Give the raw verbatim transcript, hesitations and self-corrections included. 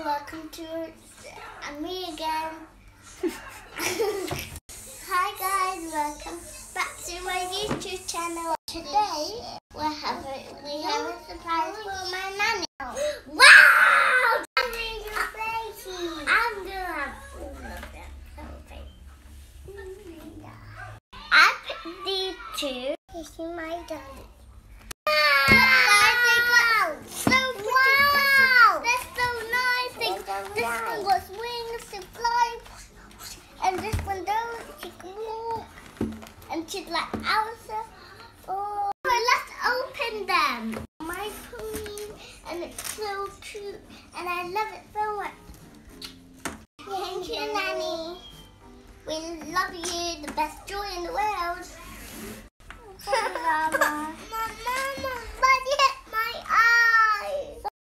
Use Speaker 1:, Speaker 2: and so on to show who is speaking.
Speaker 1: welcome to uh, me again. Hi guys, welcome back to my YouTube channel. Today we're having we have a surprise for my nanny. Wow! I'm gonna have all of them. I picked these two. This is my daddy. This one was wings to fly, and this one does she can walk, and she's like Elsa. Oh, let's open them. My queen, and it's so cute, and I love it so much. Thank you, Nanny. We love you, the best joy in the world. Mama. Mama.